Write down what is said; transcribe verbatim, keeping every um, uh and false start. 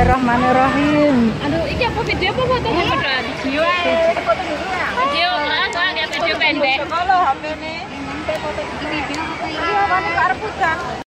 Bismillahirrahmanirrahim. Aduh, ini apa video apa fotonya beneran? Video ae, foto dulu ya. Video, ah, gua lihat video pendek. Kalau H P-ne, foto ini. Iya, kan arep hujan.